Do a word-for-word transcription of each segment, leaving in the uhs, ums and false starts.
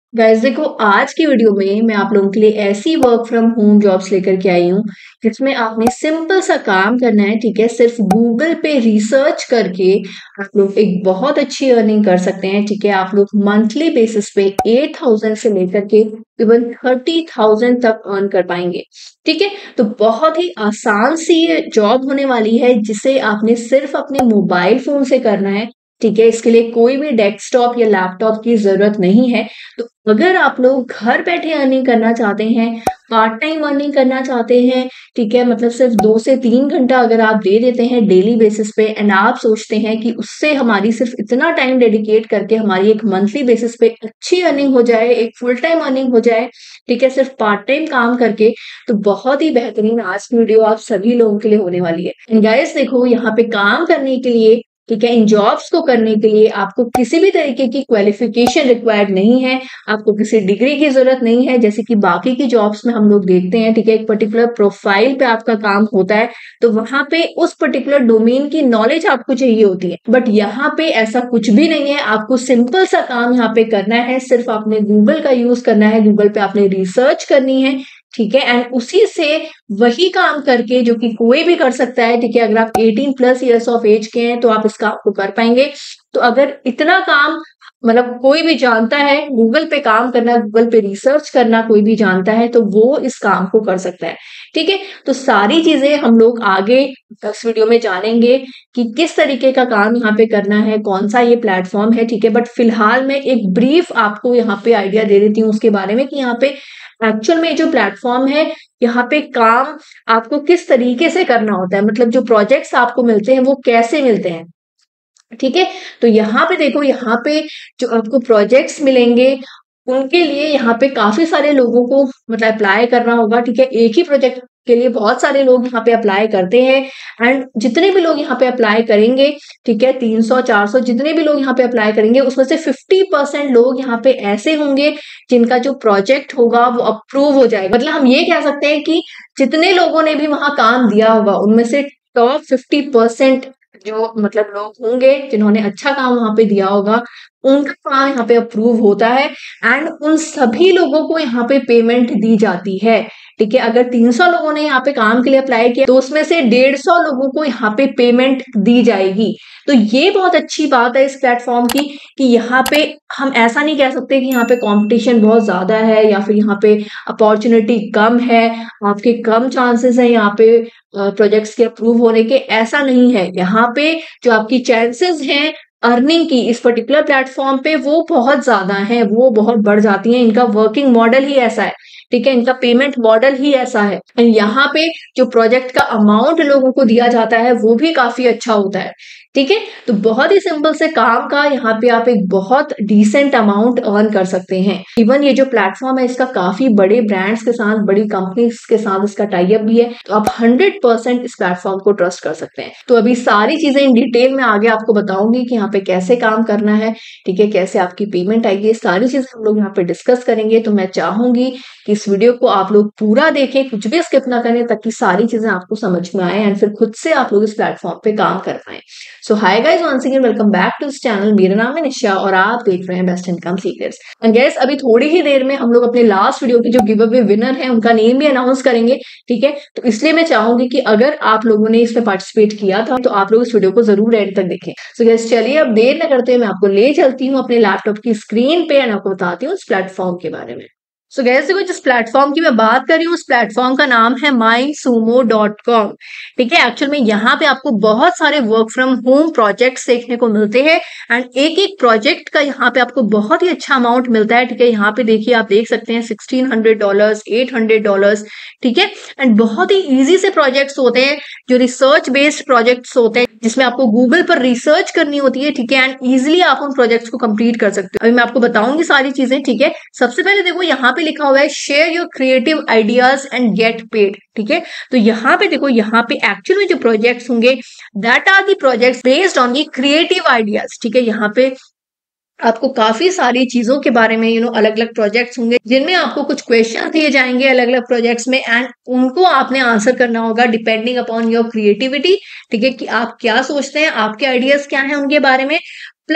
Guys देखो, आज की वीडियो में मैं आप लोगों के लिए ऐसी वर्क फ्रॉम होम जॉब्स लेकर के आई हूँ जिसमें आपने सिंपल सा काम करना है। ठीक है, सिर्फ गूगल पे रिसर्च करके आप लोग एक बहुत अच्छी अर्निंग कर सकते हैं। ठीक है, आप लोग मंथली बेसिस पे एट थाउजेंड से लेकर के इवन थर्टी थाउजेंड तक अर्न कर पाएंगे। ठीक है, तो बहुत ही आसान सी ये जॉब होने वाली है जिसे आपने सिर्फ अपने मोबाइल फोन से करना है। ठीक है, इसके लिए कोई भी डेस्कटॉप या लैपटॉप की जरूरत नहीं है। तो अगर आप लोग घर बैठे अर्निंग करना चाहते हैं, पार्ट टाइम अर्निंग करना चाहते हैं, ठीक है, मतलब सिर्फ दो से तीन घंटा अगर आप दे देते हैं डेली बेसिस पे एंड आप सोचते हैं कि उससे हमारी सिर्फ इतना टाइम डेडिकेट करके हमारी एक मंथली बेसिस पे अच्छी अर्निंग हो जाए, एक फुल टाइम अर्निंग हो जाए, ठीक है, सिर्फ पार्ट टाइम काम करके, तो बहुत ही बेहतरीन आज की वीडियो आप सभी लोगों के लिए होने वाली है। गाइस देखो, यहाँ पे काम करने के लिए, ठीक है, इन जॉब्स को करने के लिए आपको किसी भी तरीके की क्वालिफिकेशन रिक्वायर्ड नहीं है। आपको किसी डिग्री की जरूरत नहीं है जैसे कि बाकी की जॉब्स में हम लोग देखते हैं। ठीक है, एक पर्टिकुलर प्रोफाइल पे आपका काम होता है तो वहां पे उस पर्टिकुलर डोमेन की नॉलेज आपको चाहिए होती है, बट यहाँ पे ऐसा कुछ भी नहीं है। आपको सिंपल सा काम यहाँ पे करना है, सिर्फ आपने गूगल का यूज करना है, गूगल पे आपने रिसर्च करनी है। ठीक है, एंड उसी से वही काम करके जो कि कोई भी कर सकता है। ठीक है, अगर आप eighteen plus years of age के हैं तो आप इस काम को कर पाएंगे। तो अगर इतना काम मतलब कोई भी जानता है, गूगल पे काम करना, गूगल पे रिसर्च करना कोई भी जानता है, तो वो इस काम को कर सकता है। ठीक है, तो सारी चीजें हम लोग आगे इस वीडियो में जानेंगे कि किस तरीके का काम यहाँ पे करना है, कौन सा ये प्लेटफॉर्म है। ठीक है, बट फिलहाल मैं एक ब्रीफ आपको यहाँ पे आइडिया दे देती हूँ उसके बारे में कि यहाँ पे एक्चुअल में जो प्लेटफॉर्म है, यहाँ पे काम आपको किस तरीके से करना होता है, मतलब जो प्रोजेक्ट्स आपको मिलते हैं वो कैसे मिलते हैं। ठीक है, तो यहाँ पे देखो, यहाँ पे जो आपको प्रोजेक्ट्स मिलेंगे उनके लिए यहाँ पे काफी सारे लोगों को मतलब अप्लाई करना होगा। ठीक है, एक ही प्रोजेक्ट के लिए बहुत सारे लोग यहाँ पे अप्लाई करते हैं एंड जितने भी लोग यहाँ पे अप्लाई करेंगे, ठीक है, तीन सौ चार सौ जितने भी लोग यहाँ पे अप्लाई करेंगे उसमें से फिफ्टी परसेंट लोग यहाँ पे ऐसे होंगे जिनका जो प्रोजेक्ट होगा वो अप्रूव हो जाएगा। मतलब हम ये कह सकते हैं कि जितने लोगों ने भी वहां काम दिया होगा उनमें से टॉप फिफ्टी परसेंट जो मतलब लोग होंगे जिन्होंने अच्छा काम वहां पे दिया होगा, उनका काम यहाँ पे अप्रूव होता है एंड उन सभी लोगों को यहाँ पे पेमेंट दी जाती है। ठीक है, अगर तीन सौ लोगों ने यहाँ पे काम के लिए अप्लाई किया तो उसमें से डेढ़ सौ लोगों को यहाँ पे पेमेंट दी जाएगी। तो ये बहुत अच्छी बात है इस प्लेटफॉर्म की कि यहाँ पे हम ऐसा नहीं कह सकते कि यहाँ पे कंपटीशन बहुत ज्यादा है या फिर यहाँ पे अपॉर्चुनिटी कम है, आपके कम चांसेस है यहाँ पे प्रोजेक्ट्स के अप्रूव होने के। ऐसा नहीं है, यहाँ पे जो आपकी चांसेस हैं अर्निंग की इस पर्टिकुलर प्लेटफॉर्म पे वो बहुत ज्यादा है, वो बहुत बढ़ जाती हैं। इनका वर्किंग मॉडल ही ऐसा है। ठीक है, इनका पेमेंट मॉडल ही ऐसा है एंड यहाँ पे जो प्रोजेक्ट का अमाउंट लोगों को दिया जाता है वो भी काफी अच्छा होता है। ठीक है, तो बहुत ही सिंपल से काम का यहाँ पे आप एक बहुत डिसेंट अमाउंट अर्न कर सकते हैं। इवन ये जो प्लेटफॉर्म है इसका काफी बड़े ब्रांड्स के साथ, बड़ी कंपनीज के साथ इसका टाई अप भी है, तो आप हंड्रेड परसेंट इस प्लेटफॉर्म को ट्रस्ट कर सकते हैं। तो अभी सारी चीजें इन डिटेल में आगे आपको बताऊंगी कि यहाँ पे कैसे काम करना है, ठीक है, कैसे आपकी पेमेंट आएगी, सारी चीजें हम लोग यहाँ पे डिस्कस करेंगे। तो मैं चाहूंगी कि इस वीडियो को आप लोग पूरा देखें, कुछ भी स्किप ना करें, ताकि सारी चीजें आपको समझ में आए एंड फिर खुद से आप लोग इस प्लेटफॉर्म पे काम कर पाए। So hi guys, once again welcome back to this channel. मेरा नाम है निशा और आप देख रहे हैं best income secrets. And guys, अभी थोड़ी ही देर में हम लोग अपने लास्ट वीडियो के जो गिव अवे विनर है उनका नेम भी अनाउंस करेंगे। ठीक है, तो इसलिए मैं चाहूंगी कि अगर आप लोगों ने इसमें पार्टिसिपेट किया था तो आप लोग इस वीडियो को जरूर एंड तक देखें। सो गाइस, चलिए अब देर न करते हुए मैं आपको ले चलती हूँ अपने लैपटॉप की स्क्रीन पे एंड आपको बताती हूँ इस प्लेटफॉर्म के बारे में। सो गैस देखो, जिस प्लेटफॉर्म की मैं बात कर रही हूँ उस प्लेटफॉर्म का नाम है माई सूमो डॉट कॉम। ठीक है, एक्चुअल में यहाँ पे आपको बहुत सारे वर्क फ्रॉम होम प्रोजेक्ट्स देखने को मिलते हैं एंड एक एक प्रोजेक्ट का यहाँ पे आपको बहुत ही अच्छा अमाउंट मिलता है। ठीक है, यहाँ पे देखिए, आप देख सकते हैं sixteen hundred dollar, eight hundred dollar. ठीक है, एंड बहुत ही इजी से प्रोजेक्ट्स होते हैं जो रिसर्च बेस्ड प्रोजेक्ट्स होते हैं जिसमें आपको गूगल पर रिसर्च करनी होती है। ठीक है, एंड इजिली आप उन प्रोजेक्ट्स को कंप्लीट कर सकते हो। अभी मैं आपको बताऊंगी सारी चीजें। ठीक है, सबसे पहले देखो, यहाँ पे लिखा हुआ है share your creative ideas and get paid. ठीक है, तो यहाँ पे देखो, यहाँ पे एक्चुअल में जो प्रोजेक्ट्स होंगे that are the projects based on the creative ideas. ठीक है, यहाँ पे आपको काफी सारी चीजों के बारे में यू नो अलग अलग प्रोजेक्ट्स होंगे जिनमें आपको कुछ क्वेश्चन दिए जाएंगे अलग अलग प्रोजेक्ट्स में एंड उनको आपने आंसर करना होगा डिपेंडिंग अपॉन योर क्रिएटिविटी। ठीक है, कि आप क्या सोचते हैं, आपके आइडियाज क्या हैं उनके बारे में, प्लस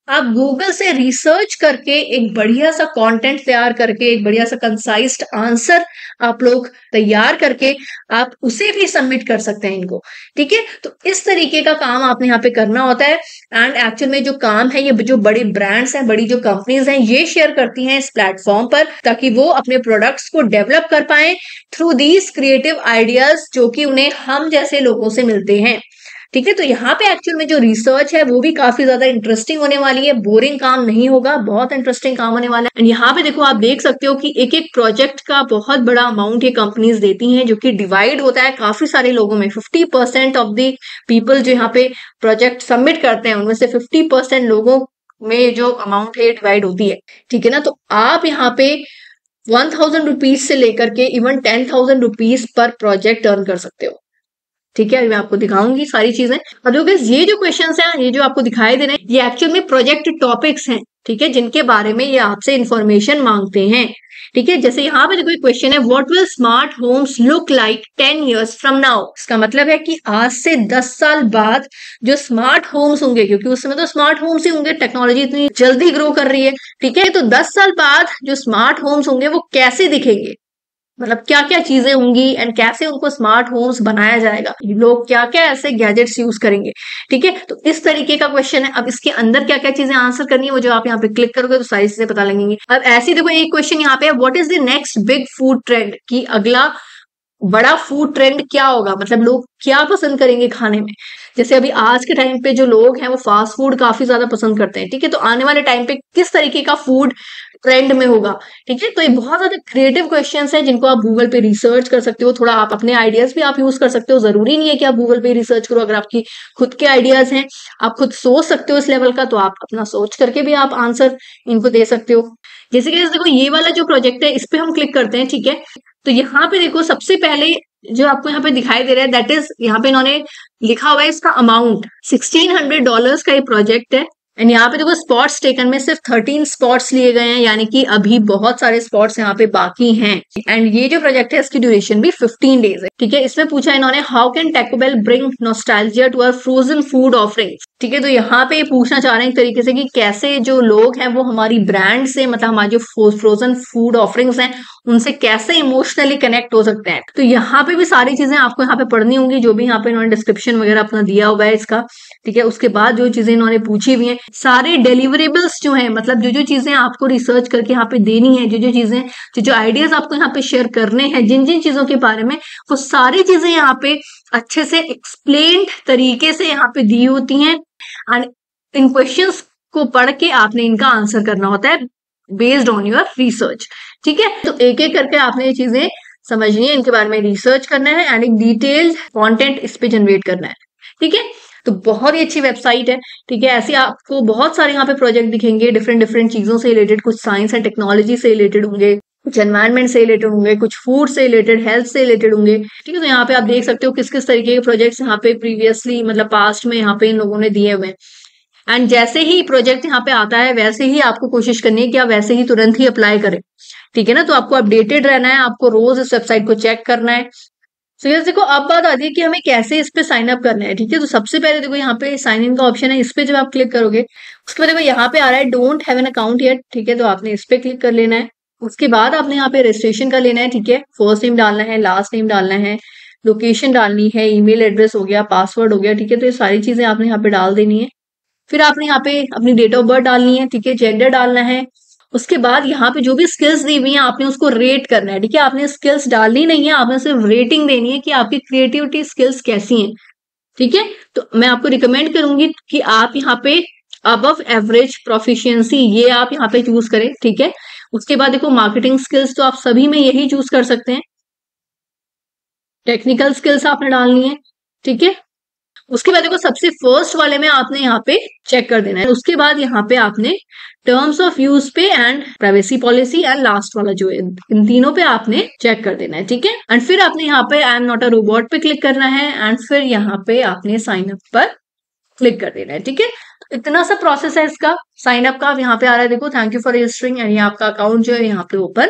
आप गूगल से रिसर्च करके एक बढ़िया सा कंटेंट तैयार करके एक बढ़िया सा कंसाइज्ड आंसर आप लोग तैयार करके आप उसे भी सबमिट कर सकते हैं इनको, ठीक है। तो इस तरीके का काम आपने यहाँ पे करना होता है। एंड एक्चुअल में जो काम है ये जो बड़ी ब्रांड्स हैं, बड़ी जो कंपनीज हैं, ये शेयर करती हैं इस प्लेटफॉर्म पर, ताकि वो अपने प्रोडक्ट्स को डेवलप कर पाए थ्रू दीज क्रिएटिव आइडियाज जो कि उन्हें हम जैसे लोगों से मिलते हैं, ठीक है। तो यहाँ पे एक्चुअल में जो रिसर्च है वो भी काफी ज्यादा इंटरेस्टिंग होने वाली है, बोरिंग काम नहीं होगा, बहुत इंटरेस्टिंग काम होने वाला है। एंड यहाँ पे देखो आप देख सकते हो कि एक एक प्रोजेक्ट का बहुत बड़ा अमाउंट ये कंपनीज देती हैं, जो कि डिवाइड होता है काफी सारे लोगों में। Fifty percent of the people जो यहाँ पे प्रोजेक्ट सबमिट करते हैं उनमें से फिफ्टी परसेंट लोगों में जो अमाउंट है डिवाइड होती है, ठीक है ना। तो आप यहाँ पे वन थाउजेंड रुपीज से लेकर के इवन टेन थाउजेंड रुपीज पर प्रोजेक्ट अर्न कर सकते हो, ठीक है। मैं आपको दिखाऊंगी सारी चीजें। अब जो ये जो क्वेश्चंस हैं, ये जो आपको दिखाई दे रहे हैं, ये एक्चुअल में प्रोजेक्ट टॉपिक्स हैं, ठीक है, जिनके बारे में ये आपसे इंफॉर्मेशन मांगते हैं, ठीक है। जैसे यहाँ पे देखो एक क्वेश्चन है, what will smart homes look like ten years from now. इसका मतलब है कि आज से दस साल बाद जो स्मार्ट होम्स होंगे, क्योंकि उस समय तो स्मार्ट होम्स ही होंगे, टेक्नोलॉजी इतनी जल्दी ग्रो कर रही है, ठीक है। तो दस साल बाद जो स्मार्ट होम्स होंगे वो कैसे दिखेंगे, मतलब क्या क्या चीजें होंगी एंड कैसे उनको स्मार्ट होम्स बनाया जाएगा, लोग क्या क्या ऐसे गैजेट्स यूज करेंगे, ठीक है। तो इस तरीके का क्वेश्चन है। अब इसके अंदर क्या क्या चीजें आंसर करनी है वो जो आप यहाँ पे क्लिक करोगे तो सारी चीजें पता लगेंगी। अब ऐसे देखो एक क्वेश्चन यहाँ पे, what is the next big food trend, कि अगला बड़ा फूड ट्रेंड क्या होगा, मतलब लोग क्या पसंद करेंगे खाने में। जैसे अभी आज के टाइम पे जो लोग हैं वो फास्ट फूड काफी ज्यादा पसंद करते हैं, ठीक है। तो आने वाले टाइम पे किस तरीके का फूड ट्रेंड में होगा, ठीक है। तो ये बहुत ज्यादा क्रिएटिव क्वेश्चंस हैं जिनको आप गूगल पे रिसर्च कर सकते हो। थोड़ा आप अपने आइडियाज भी आप यूज कर सकते हो, जरूरी नहीं है कि आप गूगल पे रिसर्च करो। अगर आपकी खुद के आइडियाज हैं, आप खुद सोच सकते हो इस लेवल का, तो आप अपना सोच करके भी आप आंसर इनको दे सकते हो। जैसे कि देखो ये वाला जो प्रोजेक्ट है इस पे हम क्लिक करते हैं, ठीक है। तो यहाँ पे देखो सबसे पहले जो आपको यहाँ पे दिखाई दे रहा है, दैट इज यहाँ पे इन्होंने लिखा हुआ है इसका अमाउंट सिक्सटीन हंड्रेड डॉलर्स का ये प्रोजेक्ट है। एंड यहाँ पे देखो स्पॉट्स टेकन में सिर्फ थर्टीन स्पॉट्स लिए गए हैं, यानी कि अभी बहुत सारे स्पॉट्स यहाँ पे बाकी हैं। एंड ये जो प्रोजेक्ट है इसकी ड्यूरेशन भी फिफ्टीन डेज है, ठीक है। इसमें पूछा इन्होंने, how can Taco Bell bring nostalgia to our frozen food offerings, ठीक है। तो यहाँ पे पूछना चाह रहे हैं एक तरीके से कि कैसे जो लोग हैं वो हमारी ब्रांड से, मतलब हमारी जो फ्रोजन फूड ऑफरिंग्स हैं उनसे कैसे इमोशनली कनेक्ट हो सकते हैं। तो यहाँ पे भी सारी चीजें आपको यहाँ पे पढ़नी होंगी, जो भी यहाँ पे इन्होंने डिस्क्रिप्शन वगैरह अपना दिया हुआ है इसका, ठीक है। उसके बाद जो चीजें इन्होंने पूछी हुई हैं, सारे डिलीवरेबल्स जो हैं, मतलब जो जो चीजें आपको रिसर्च करके यहाँ पे देनी है, जो जो चीजें जो जो आइडियाज आपको यहाँ पे शेयर करने हैं, जिन जिन चीजों के बारे में, वो सारी चीजें यहाँ पे अच्छे से एक्सप्लेन्ड तरीके से यहाँ पे दी होती हैं। एंड इन क्वेश्चंस को पढ़ के आपने इनका आंसर करना होता है बेस्ड ऑन योर रिसर्च, ठीक है। तो एक एक करके आपने ये चीजें समझनी है, इनके बारे में रिसर्च करना है एंड एक डिटेल्ड कंटेंट इस पे जनरेट करना है, ठीक है। तो बहुत ही अच्छी वेबसाइट है, ठीक है। ऐसे आपको बहुत सारे यहाँ पे प्रोजेक्ट दिखेंगे डिफरेंट डिफरेंट चीजों से रिलेटेड, कुछ साइंस एंड टेक्नोलॉजी से रिलेटेड होंगे, कुछ एनवायरमेंट से रिलेटेड होंगे, कुछ फूड से रिलेटेड, हेल्थ से रिलेटेड होंगे, ठीक है। तो यहाँ पे आप देख सकते हो किस किस तरीके के प्रोजेक्ट्स यहाँ पे प्रीवियसली, मतलब पास्ट में यहाँ पे इन लोगों ने दिए हुए हैं। एंड जैसे ही प्रोजेक्ट यहाँ पे आता है वैसे ही आपको कोशिश करनी है कि आप वैसे ही तुरंत ही अप्लाई करें, ठीक है ना। तो आपको अपडेटेड रहना है, आपको रोज इस वेबसाइट को चेक करना है। सो so, देखो अब बात आती है कि हमें कैसे इस पे साइन अप करना है, ठीक है। तो सबसे पहले देखो यहाँ पे साइन इन का ऑप्शन है, इस पे जब आप क्लिक करोगे उसके बाद देखो यहाँ पे आ रहा है don't have an account yet, ठीक है। तो आपने इस पे क्लिक कर लेना है। उसके बाद आपने यहाँ पे रजिस्ट्रेशन का लेना है, ठीक है। फर्स्ट नेम डालना है, लास्ट नेम डालना है, लोकेशन डालनी है, ईमेल एड्रेस हो गया, पासवर्ड हो गया, ठीक है। तो ये सारी चीजें आपने यहाँ पे डाल देनी है। फिर आपने यहाँ पे अपनी डेट ऑफ बर्थ डालनी है, ठीक है, जेंडर डालना है। उसके बाद यहाँ पे जो भी स्किल्स दी हुई है आपने उसको रेट करना है, ठीक है। आपने स्किल्स डालनी नहीं है, आपने सिर्फ रेटिंग देनी है कि आपकी क्रिएटिविटी स्किल्स कैसी हैं, ठीक है। तो मैं आपको रिकमेंड करूंगी कि आप यहाँ पे अबव एवरेज प्रोफिशिएंसी ये आप यहाँ पे चूज करें, ठीक है। उसके बाद देखो मार्केटिंग स्किल्स तो आप सभी में यही चूज कर सकते हैं, टेक्निकल स्किल्स आपने डालनी है, ठीक है। उसके बाद देखो सबसे फर्स्ट वाले में आपने यहाँ पे चेक कर देना है। उसके बाद यहाँ पे आपने टर्म्स ऑफ यूज पे and privacy policy and last वाला जो है इन तीनों पे आपने चेक कर देना है, ठीक है। एंड फिर आपने यहाँ पे I am not a robot पे क्लिक करना है एंड फिर यहाँ पे आपने साइन अप पर क्लिक कर देना है, ठीक है। तो इतना सा प्रोसेस है इसका साइन अप का। यहाँ पे आ रहा है देखो thank you for registering, and ये आपका अकाउंट जो है यहाँ पे ओपन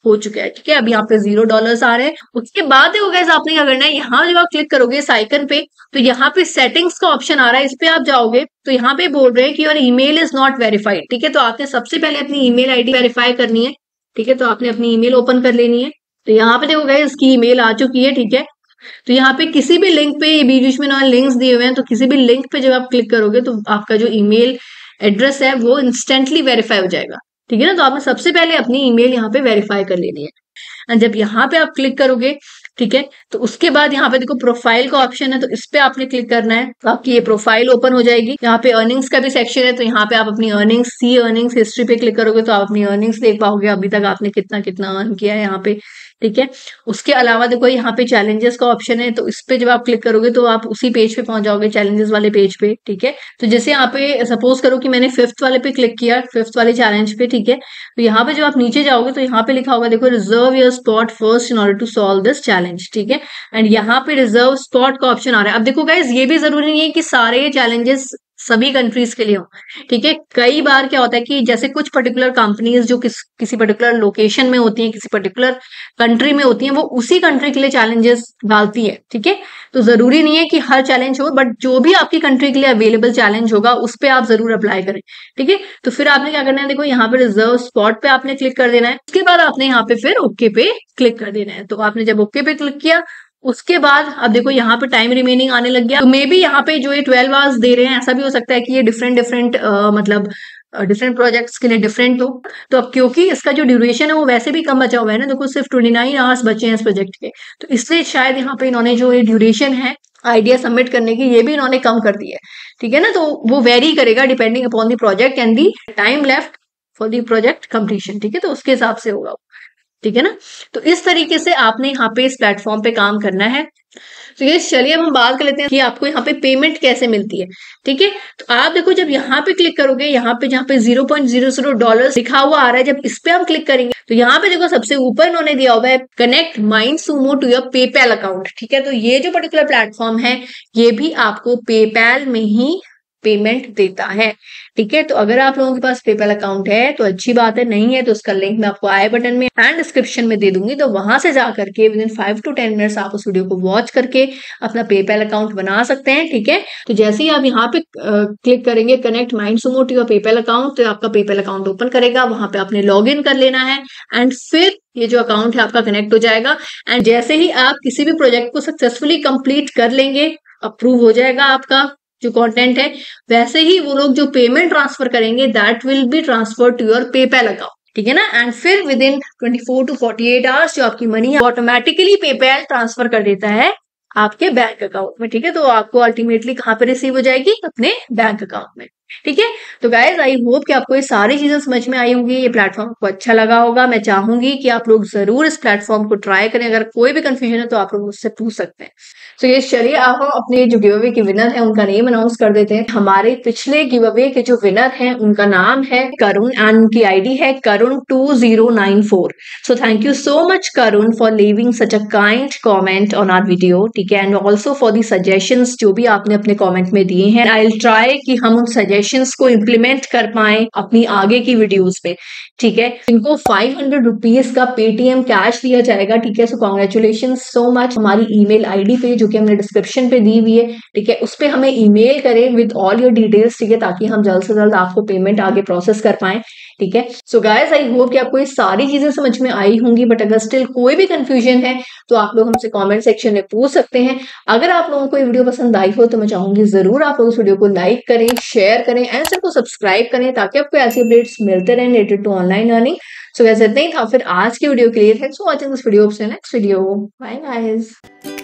हो चुका है, ठीक है। अभी यहाँ पे जीरो डॉलर्स आ रहे हैं। उसके बाद देखो गाइस आपने क्या करना है, यहाँ जब आप क्लिक करोगे इस आइकन पे तो यहाँ पे सेटिंग्स का ऑप्शन आ रहा है, इस पे आप जाओगे तो यहाँ पे बोल रहे हैं कि your email is not verified, ठीक है। तो आपने सबसे पहले अपनी ईमेल आईडी वेरीफाई करनी है, ठीक है। तो आपने अपनी ईमेल ओपन कर लेनी है। तो यहाँ पे देखो गाइस इसकी ईमेल आ चुकी है, ठीक है। तो यहाँ पे किसी भी लिंक पे, ये बीच में ना लिंक्स दिए हुए हैं, तो किसी भी लिंक पे जब आप क्लिक करोगे तो आपका जो ईमेल एड्रेस है वो इंस्टेंटली वेरीफाई हो जाएगा, ठीक है ना। तो आपने सबसे पहले अपनी ईमेल यहाँ पे वेरीफाई कर लेनी है। एंड जब यहाँ पे आप क्लिक करोगे, ठीक है, तो उसके बाद यहाँ पे देखो प्रोफाइल का ऑप्शन है, तो इस पे आपने क्लिक करना है, तो आपकी ये प्रोफाइल ओपन हो जाएगी। यहाँ पे अर्निंग्स का भी सेक्शन है, तो यहाँ पे आप अपनी अर्निंग्स, सी अर्निंग्स हिस्ट्री पे क्लिक करोगे तो आप अपनी अर्निंग्स देख पाओगे, अभी तक आपने कितना कितना अर्न किया है यहाँ पे, ठीक है। उसके अलावा देखो यहाँ पे चैलेंजेस का ऑप्शन है, तो इस पे जब आप क्लिक करोगे तो आप उसी पेज पे पहुंच जाओगे, चैलेंजेस वाले पेज पे, ठीक है। तो जैसे यहाँ पे सपोज करो कि मैंने फिफ्थ वाले पे क्लिक किया, फिफ्थ वाले चैलेंज पे, ठीक है। तो यहाँ पे जब आप नीचे जाओगे तो यहाँ पे लिखा होगा देखो, reserve your spot first in order to solve this challenge, ठीक है। एंड यहाँ पे रिजर्व स्पॉट का ऑप्शन आ रहा है। अब देखो गाइज ये भी जरूरी नहीं है कि सारे चैलेंजेस सभी कंट्रीज के लिए हो, ठीक है। कई बार क्या होता है कि जैसे कुछ पर्टिकुलर कंपनीज जो किस किसी पर्टिकुलर लोकेशन में होती हैं, किसी पर्टिकुलर कंट्री में होती हैं, वो उसी कंट्री के लिए चैलेंजेस डालती है, ठीक है। तो जरूरी नहीं है कि हर चैलेंज हो, बट जो भी आपकी कंट्री के लिए अवेलेबल चैलेंज होगा उस पर आप जरूर अप्लाई करें, ठीक है। तो फिर आपने क्या करना है, देखो यहाँ पे रिजर्व स्पॉट पे आपने क्लिक कर देना है। उसके बाद आपने यहाँ पे फिर ओके पे क्लिक कर देना है। तो आपने जब ओके पे क्लिक किया उसके बाद अब देखो यहाँ पे टाइम रिमेनिंग आने लग गया। तो मे बी यहाँ पे जो ये ट्वेल्व आवर्स दे रहे हैं, ऐसा भी हो सकता है कि ये डिफरेंट डिफरेंट मतलब डिफरेंट प्रोजेक्ट्स के लिए डिफरेंट हो। तो अब क्योंकि इसका जो ड्यूरेशन है वो वैसे भी कम बचा हुआ है ना, देखो सिर्फ ट्वेंटी नाइन आवर्स बचे हैं इस प्रोजेक्ट के, तो इसलिए शायद यहाँ पे इन्होंने जो ये ड्यूरेशन है आइडिया सबमिट करने की, ये भी इन्होंने कम कर दी है, ठीक है ना। तो वो वेरी करेगा depending upon the project and the time left for the project completion, ठीक है। तो उसके हिसाब से होगा, ठीक है ना। तो इस तरीके से आपने यहाँ पे इस प्लेटफॉर्म पे काम करना है। तो ये चलिए अब हम बात कर लेते हैं कि आपको यहाँ पे पेमेंट कैसे मिलती है, ठीक है। तो आप देखो जब यहाँ पे क्लिक करोगे, यहाँ पे जहाँ पे zero point zero zero dollar लिखा हुआ आ रहा है, जब इस पे हम क्लिक करेंगे तो यहाँ पे देखो सबसे ऊपर इन्होंने दिया हुआ है connect MindSumo to your PayPal account, ठीक है। तो ये जो पर्टिकुलर प्लेटफॉर्म है ये भी आपको पेपैल में ही पेमेंट देता है, ठीक है। तो अगर आप लोगों के पास पेपैल अकाउंट है तो अच्छी बात है, नहीं है तो उसका लिंक मैं आपको आई बटन में एंड डिस्क्रिप्शन में दे दूंगी। तो वहां से जाकर के within five to ten minutes आप उस वीडियो को वॉच करके अपना पेपैल अकाउंट बना सकते हैं, ठीक है। तो जैसे ही आप यहाँ पे क्लिक करेंगे connect MindSumo to your PayPal account, तो आपका पेपैल अकाउंट ओपन करेगा, वहां पे आपने लॉग इन कर लेना है एंड फिर ये जो अकाउंट है आपका कनेक्ट हो जाएगा। एंड जैसे ही आप किसी भी प्रोजेक्ट को सक्सेसफुली कंप्लीट कर लेंगे, अप्रूव हो जाएगा आपका जो कंटेंट है, वैसे ही वो लोग जो पेमेंट ट्रांसफर करेंगे that will be transfer to your PayPal account, ठीक है ना। एंड फिर within twenty four to forty eight hours जो आपकी मनी ऑटोमेटिकली पेपैल ट्रांसफर कर देता है आपके बैंक अकाउंट में, ठीक है। तो आपको अल्टीमेटली कहाँ पे रिसीव हो जाएगी, अपने बैंक अकाउंट में, ठीक है। तो गाइज आई होप कि आपको ये सारी चीजें समझ में आई होंगी, ये प्लेटफॉर्म आपको अच्छा लगा होगा। मैं चाहूंगी कि आप लोग जरूर इस प्लेटफॉर्म को ट्राई करें। अगर कोई भी कंफ्यूजन है तो आप लोग मुझसे पूछ सकते हैं। तो ये चलिए आप हम अपने जो गिव अवे के विनर है उनका नेम अनाउंस कर देते हैं। हमारे पिछले गिव अवे के जो विनर हैं उनका नाम है करुण एंड उनकी आईडी है Karun two zero nine four. So thank you so much Karun for leaving such a kind comment on our video, ठीक है। And also for the suggestions जो भी आपने अपने कॉमेंट में दिए हैं। आई विल ट्राई कि हम उन सजेशंस को इम्प्लीमेंट कर पाए अपनी आगे की वीडियोस पे, ठीक है। इनको फाइव हंड्रेड रुपीज का पेटीएम कैश दिया जाएगा, ठीक है। So congratulation so much. हमारी ईमेल आईडी पे जो कि हमने डिस्क्रिप्शन पे दी हुई है, ठीक है, उस पे हमें ईमेल करें विद ऑल योर डिटेल्स, ठीक है, ताकि हम जल्द से जल्द आपको पेमेंट आगे प्रोसेस कर पाए, ठीक है। सो गाइस आई होप कि आपको ये सारी चीजें समझ में आई होंगी, बट अगर स्टिल कोई भी कंफ्यूजन है तो आप लोग हमसे कमेंट सेक्शन में पूछ सकते हैं। अगर आप लोगों को ये वीडियो पसंद आई हो तो मैं चाहूंगी जरूर आप लोग इस वीडियो को लाइक करें, शेयर करें एंड सबको सब्सक्राइब करें ताकि आपको ऐसी अपडेट्स मिलते रहें related to online earning. So वैसे इतना ही था फिर आज की वीडियो के लिए। Thanks for watching this video. Next video, bye guys.